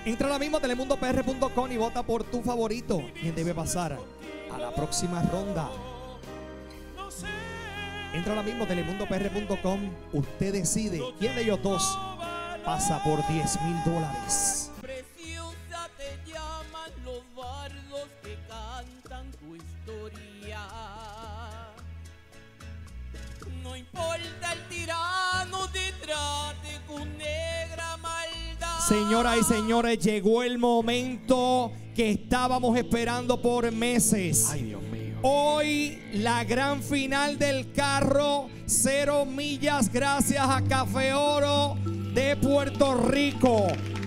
Entra ahora mismo a telemundopr.com y vota por tu favorito. ¿Quién debe pasar a la próxima ronda? Entra ahora mismo a telemundopr.com. Usted decide quién de ellos dos pasa por $10,000. Preciosa te llaman los bardos que cantan tu historia. No importa el tirano te trate con negra maldad. Señoras y señores, llegó el momento que estábamos esperando por meses. Ay, Dios mío. Hoy la gran final del carro 0 millas gracias a Café Oro de Puerto Rico.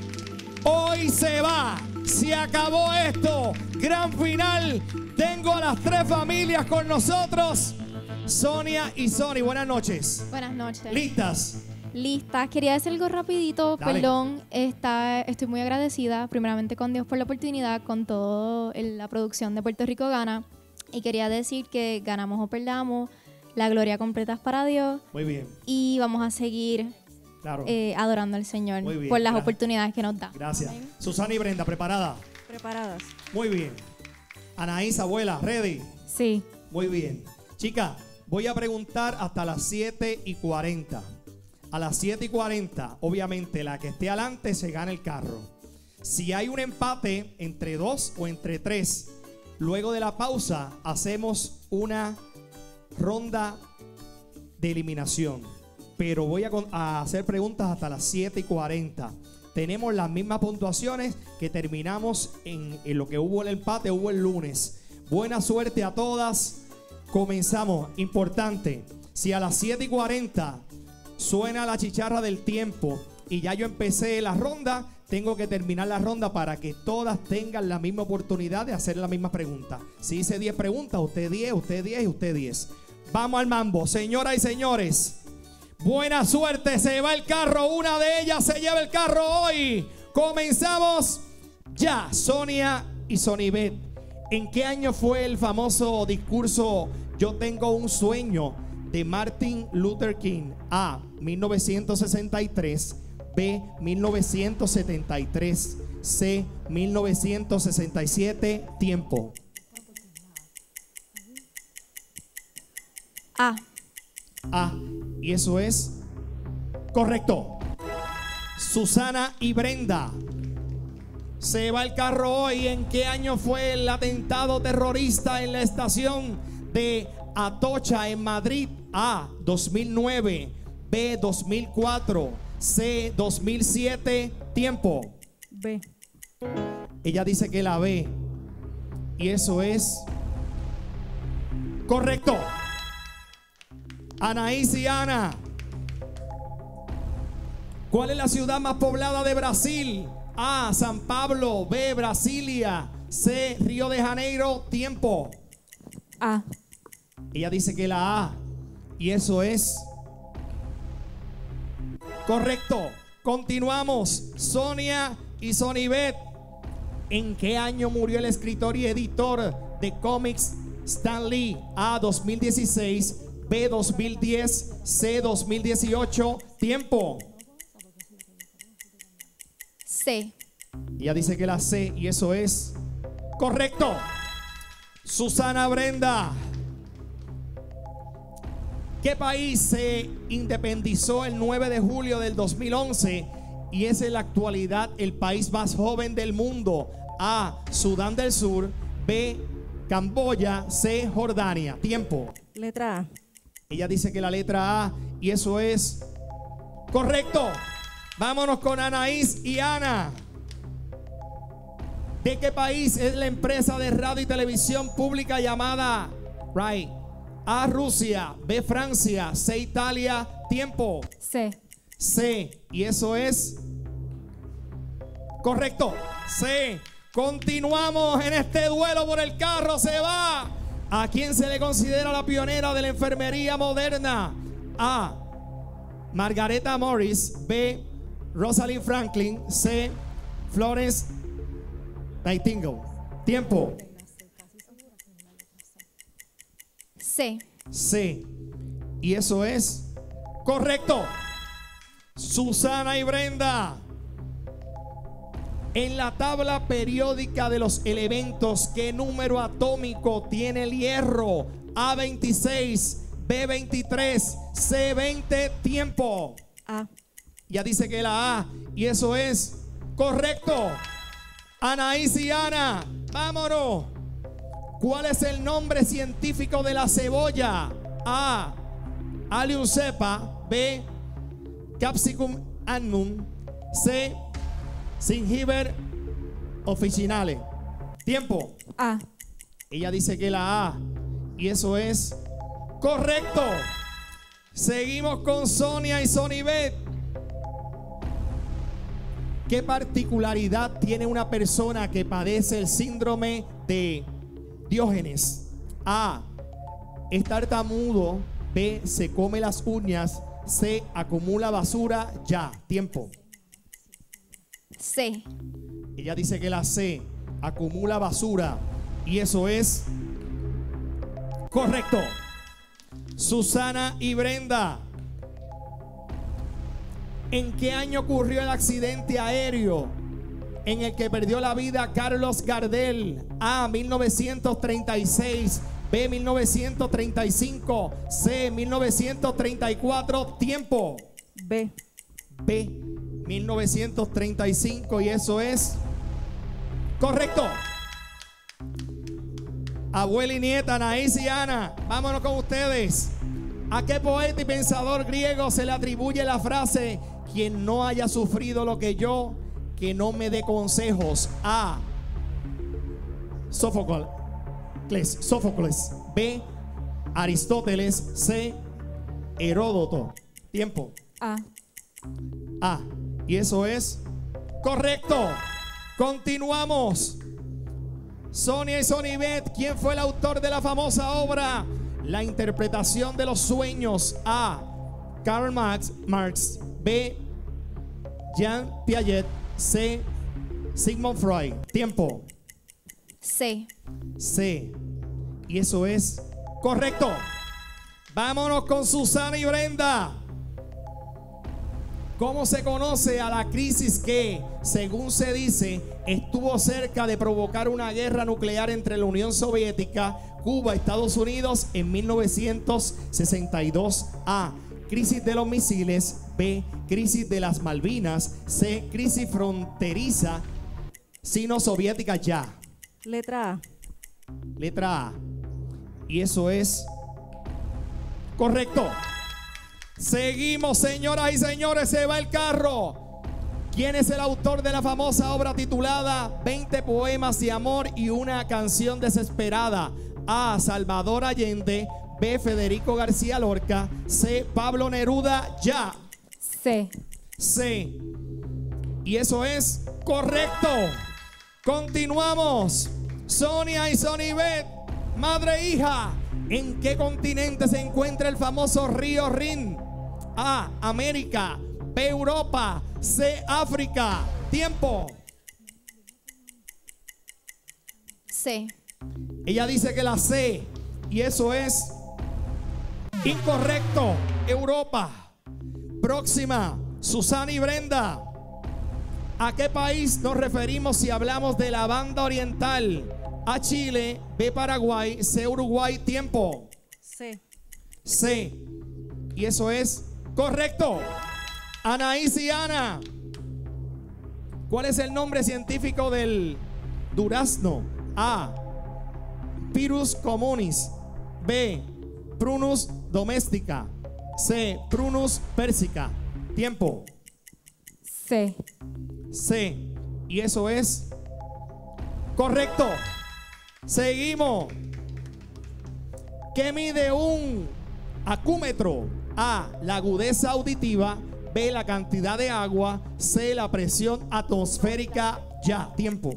Hoy se va, se acabó esto, gran final. Tengo a las 3 familias con nosotros, Sonia y Sony. Buenas noches. Buenas noches. ¿Listas? Lista. Quería decir algo rapidito. Dale. Perdón. Estoy muy agradecida primeramente con Dios por la oportunidad, con toda la producción de Puerto Rico Gana. Y quería decir que ganamos o perdamos, la gloria completa es para Dios. Muy bien. Y vamos a seguir Claro. adorando al Señor Muy bien, por las gracias. oportunidades que nos da. Gracias. Amén. Susana y Brenda, ¿preparada? Preparadas. Muy bien. Anaís, abuela, ¿ready? Sí. Muy bien. Chica, voy a preguntar hasta las 7:40. A las 7:40, obviamente, la que esté adelante se gana el carro. Si hay un empate entre 2 o entre 3, luego de la pausa hacemos una ronda de eliminación. Pero voy a hacer preguntas hasta las 7:40. Tenemos las mismas puntuaciones que terminamos en lo que hubo el empate, hubo el lunes. Buena suerte a todas. Comenzamos. Importante, si a las 7:40 suena la chicharra del tiempo y ya yo empecé la ronda, tengo que terminar la ronda para que todas tengan la misma oportunidad de hacer la misma pregunta. Si hice 10 preguntas, usted 10, usted 10 y usted 10. Vamos al mambo, señoras y señores. Buena suerte, se va el carro. Una de ellas se lleva el carro hoy. Comenzamos ya. Sonia y Sonibet, ¿en qué año fue el famoso discurso "Yo tengo un sueño" de Martin Luther King? A, 1963. B, 1973. C, 1967. Tiempo. A. A, y eso es correcto. Susana y Brenda, se va el carro hoy. ¿En qué año fue el atentado terrorista en la estación de Atocha en Madrid? A, 2009. B, 2004. C, 2007. Tiempo. B. Ella dice que la B, y eso es correcto. Anaís y Ana, ¿cuál es la ciudad más poblada de Brasil? A, San Pablo. B, Brasilia. C, Río de Janeiro. Tiempo. A. Ella dice que la A, y eso es correcto. Continuamos. Sonia y Sonibet, ¿en qué año murió el escritor y editor de cómics Stan Lee? A, 2016. B, 2010. C, 2018. Tiempo. C. Ella dice que la C, y eso es correcto. Susana, Brenda, ¿qué país se independizó el 9 de julio del 2011 y es en la actualidad el país más joven del mundo? A, Sudán del Sur. B, Camboya. C, Jordania. Tiempo. Letra A. Ella dice que la letra A, y eso es correcto. Vámonos con Anaís y Ana. ¿De qué país es la empresa de radio y televisión pública llamada Right? A, Rusia. B, Francia. C, Italia. Tiempo. C. C, y eso es correcto. C. Continuamos en este duelo por el carro. Se va. ¿A quién se le considera la pionera de la enfermería moderna? A, Margareta Morris. B, Rosalind Franklin. C, Florence Nightingale. Tiempo. C. C, y eso es correcto. Susana y Brenda, En la tabla periódica de los elementos, ¿qué número atómico tiene el hierro? A26, B23, C20, tiempo. A. Ya dice que la A, y eso es correcto. Anaís y Ana, vámonos. ¿Cuál es el nombre científico de la cebolla? A. Allium cepa. B. Capsicum annum. C. Zingiber officinale. Tiempo. A. Ella dice que la A, y eso es correcto. Seguimos con Sonia y Sonibet. ¿Qué particularidad tiene una persona que padece el síndrome de Diógenes? A. Es tartamudo. B. Se come las uñas. C. Acumula basura. Ya. Tiempo. C. Ella dice que la C. Acumula basura. Y eso es correcto. Susana y Brenda. ¿En qué año ocurrió el accidente aéreo en el que perdió la vida Carlos Gardel? A. 1936. B. 1935. C. 1934. Tiempo. B. B. 1935. Y eso es correcto. Abuela y nieta, Anaís y Ana, vámonos con ustedes. ¿A qué poeta y pensador griego se le atribuye la frase: quien no haya sufrido lo que yo, que no me dé consejos? A. Sófocles. B. Aristóteles. C. Heródoto. Tiempo. A. A. Y eso es correcto. Continuamos. Sonia y Sonibet, ¿quién fue el autor de la famosa obra La interpretación de los sueños? A. Karl Marx. B. Jean Piaget. C. Sigmund Freud. Tiempo. C. C. Y eso es correcto. Vámonos con Susana y Brenda. ¿Cómo se conoce a la crisis que, según se dice, estuvo cerca de provocar una guerra nuclear entre la Unión Soviética, Cuba y Estados Unidos en 1962? A. Crisis de los misiles. B. Crisis de las Malvinas. C. Crisis fronteriza sino-soviética. Ya. Letra A. Letra A. Y eso es correcto. Seguimos, señoras y señores, se va el carro. ¿Quién es el autor de la famosa obra titulada 20 poemas de amor y una canción desesperada? A. Salvador Allende. B. Federico García Lorca. C. Pablo Neruda. Ya. C. C. Y eso es correcto. Continuamos. Sonia y Sonibet, madre e hija, ¿en qué continente se encuentra el famoso río Rin? A. América. B. Europa. C. África. Tiempo. C. Ella dice que la C, y eso es incorrecto. Europa. Próxima, Susana y Brenda. ¿A qué país nos referimos si hablamos de la banda oriental? A. Chile. B. Paraguay. C. Uruguay. Tiempo. C. C. Y eso es correcto. Anaís y Ana, ¿cuál es el nombre científico del durazno? A. Pyrus communis. B. Prunus domestica. C. Prunus persica. Tiempo. C. C. Y eso es correcto. Seguimos. ¿Qué mide un acúmetro? A. La agudeza auditiva. B. La cantidad de agua. C. La presión atmosférica. Ya. Tiempo.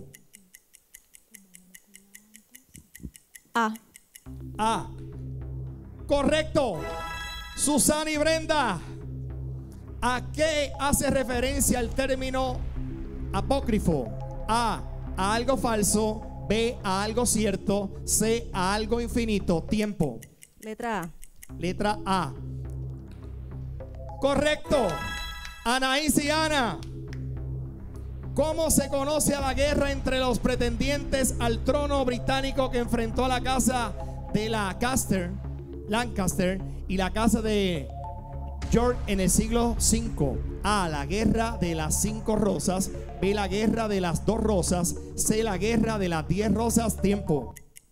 A. A. Correcto. Susana y Brenda, ¿a qué hace referencia el término apócrifo? A. A algo falso. B. A algo cierto. C. A algo infinito. Tiempo. Letra A. Letra A. Correcto. Anaís y Ana, ¿Cómo se conoce a la guerra entre los pretendientes al trono británico que enfrentó a la casa de Lancaster y la casa de York en el siglo V? A, la guerra de las 5 rosas. B, la guerra de las 2 rosas. C, la guerra de las 10 rosas. Tiempo.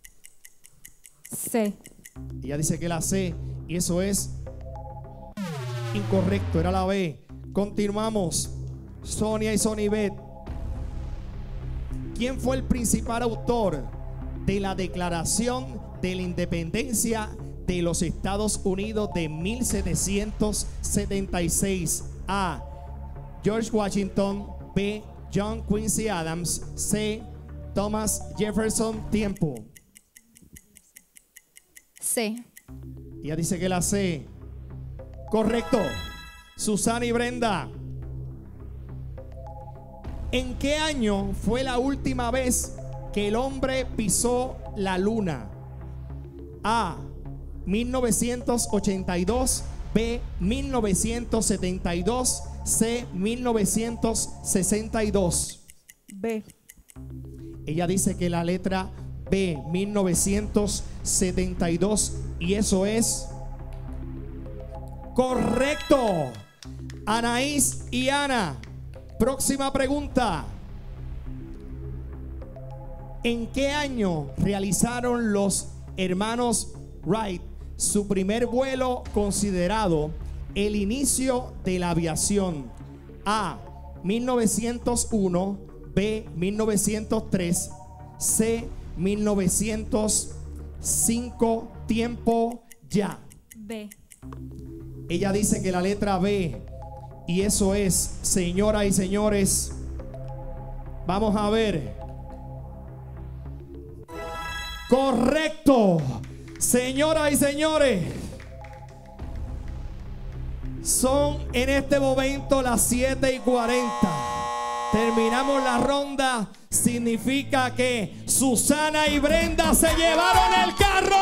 C. Ella dice que la C, y eso es incorrecto, era la B. Continuamos. Sonia y Sonibet. ¿Quién fue el principal autor de la Declaración de la Independencia de los Estados Unidos de 1776? A, George Washington. B, John Quincy Adams. C, Thomas Jefferson. Tiempo. C. Ella dice que la C. Correcto. Susana y Brenda. ¿En qué año fue la última vez que el hombre pisó la luna? A, 1982. B, 1972. C, 1962. B. Ella dice que la letra B, 1972, y eso es correcto. Anaís y Ana, próxima pregunta. ¿En qué año realizaron los hermanos Wright su primer vuelo considerado el inicio de la aviación? A, 1901. B, 1903. C, 1905. Tiempo ya. B. Ella dice que la letra B, y eso es, señoras y señores, vamos a ver. Correcto. Señoras y señores, son en este momento las 7:40. Terminamos la ronda. Significa que Susana y Brenda se llevaron el carro.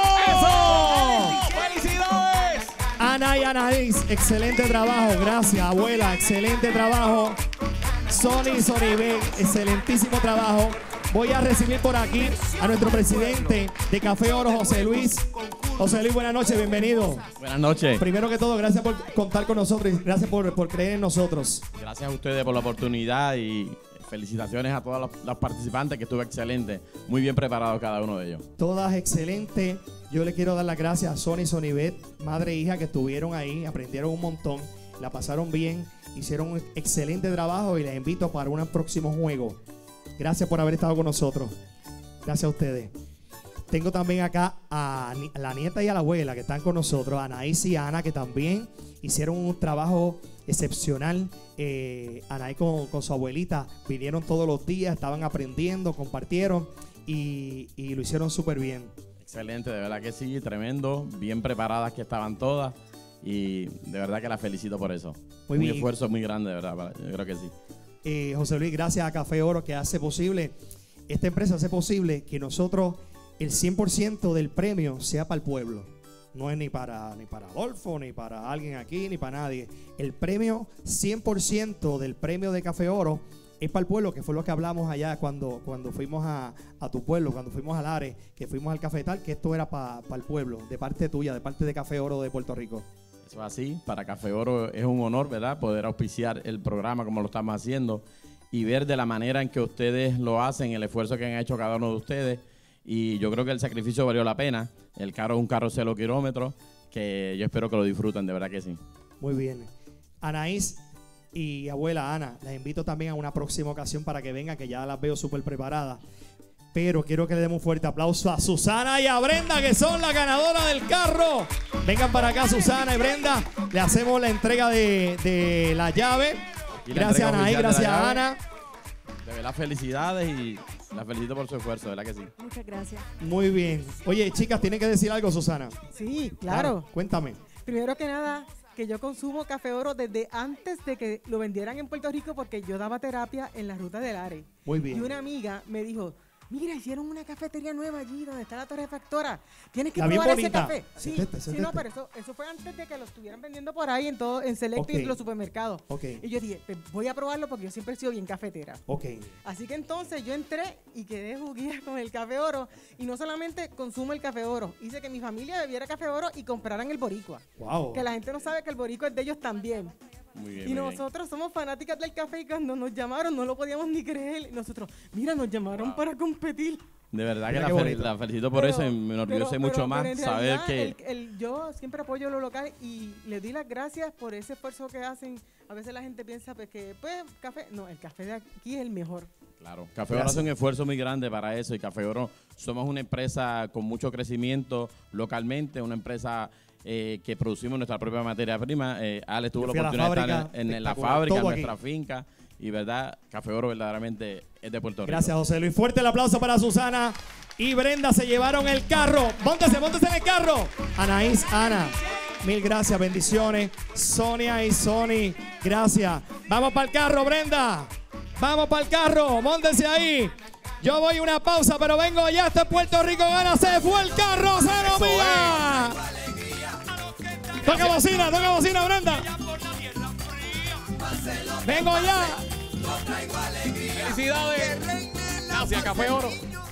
¡Eso! ¡Felicidades! Ana y Anaís, excelente trabajo. Gracias, abuela, excelente trabajo. Sony y Sonibet, excelentísimo trabajo. Voy a recibir por aquí a nuestro presidente de Café Oro, José Luis. José Luis, buenas noches, bienvenido. Buenas noches. Primero que todo, gracias por contar con nosotros y gracias por creer en nosotros. Gracias a ustedes por la oportunidad y felicitaciones a todos los participantes, que estuvo excelente. Muy bien preparado cada uno de ellos. Todas excelentes. Yo le quiero dar las gracias a Sony y Sonibet, madre e hija, que estuvieron ahí, aprendieron un montón, la pasaron bien, hicieron un excelente trabajo y les invito para un próximo juego. Gracias por haber estado con nosotros. Gracias a ustedes. Tengo también acá a la nieta y a la abuela que están con nosotros, Anaís y Ana, que también hicieron un trabajo excepcional. Anaís con su abuelita vinieron todos los días, estaban aprendiendo, compartieron y lo hicieron súper bien. Excelente, de verdad que sí, tremendo, bien preparadas que estaban todas y de verdad que las felicito por eso. Muy Un bien. esfuerzo muy grande, de verdad, yo creo que sí. José Luis, gracias a Café Oro que hace posible, esta empresa hace posible que nosotros el 100% del premio sea para el pueblo. No es ni para Adolfo, ni para alguien aquí, ni para nadie. El premio, 100% del premio de Café Oro es para el pueblo, que fue lo que hablamos allá cuando fuimos a tu pueblo, cuando fuimos al Ares, que fuimos al cafetal, que esto era para el pueblo, de parte tuya, de parte de Café Oro de Puerto Rico. Eso es así, para Café Oro es un honor, ¿verdad?, poder auspiciar el programa como lo estamos haciendo y ver de la manera en que ustedes lo hacen, el esfuerzo que han hecho cada uno de ustedes. Y yo creo que el sacrificio valió la pena. El carro es un carro 0 kilómetros, que yo espero que lo disfruten, de verdad que sí. Muy bien. Anaís y abuela Ana, las invito también a una próxima ocasión para que vengan, que ya las veo súper preparadas. Pero quiero que le demos un fuerte aplauso a Susana y a Brenda, que son las ganadoras del carro. Vengan para acá, Susana y Brenda. Le hacemos la entrega de la llave. Gracias, Anaís, gracias, Ana. De verdad, felicidades y las felicito por su esfuerzo, de verdad que sí. Muchas gracias. Muy bien. Oye, chicas, ¿tienen que decir algo, Susana? Sí, claro. Cuéntame. Primero que nada, que yo consumo Café Oro desde antes de que lo vendieran en Puerto Rico porque yo daba terapia en la ruta del Ares. Muy bien. Y una amiga me dijo, mira, hicieron una cafetería nueva allí donde está la Torre Factora. Tienes que Está bien probar ese bonita. café. Sí, sí, no, pero eso fue antes de que lo estuvieran vendiendo por ahí en Selecto y Ok. en los supermercados. Ok. Y yo dije, pues voy a probarlo porque yo siempre he sido bien cafetera. Ok. Así que entonces yo entré y quedé juguía con el Café Oro. Y no solamente consumo el Café Oro, hice que mi familia bebiera Café Oro y compraran el boricua. Wow. Que la gente no sabe que el boricua es de ellos también. Muy bien, Y muy bien. nosotros somos fanáticas del café y cuando nos llamaron no lo podíamos ni creer. Y nosotros, mira, nos llamaron para competir. De verdad que Mira qué bonito. la felicito por eso y me enorgullece mucho más en saber realidad, que... yo siempre apoyo lo local y le doy las gracias por ese esfuerzo que hacen. A veces la gente piensa pues, que, pues, café. No, el café de aquí es el mejor. Claro, Café Oro hace un esfuerzo muy grande para eso y Café Oro somos una empresa con mucho crecimiento localmente, una empresa que producimos nuestra propia materia prima. Alex tuvo Yo la fui a la oportunidad de estar fábrica, en la espectacular, fábrica, en todo nuestra aquí. finca y verdad, Café Oro verdaderamente es de Puerto Rico. Gracias, José Luis. Fuerte el aplauso para Susana y Brenda. Se llevaron el carro. Móntese en el carro. Anaís, Ana. Mil gracias, bendiciones. Sonia y Sony, gracias. Vamos para el carro, Brenda. Vamos para el carro. Móntense ahí. Yo voy a una pausa, pero vengo ya. Este Puerto Rico gana. Se fue el carro. ¡Se lo mía! Toca bocina, Brenda. Vengo ya. Felicidades. Gracias, Café Oro.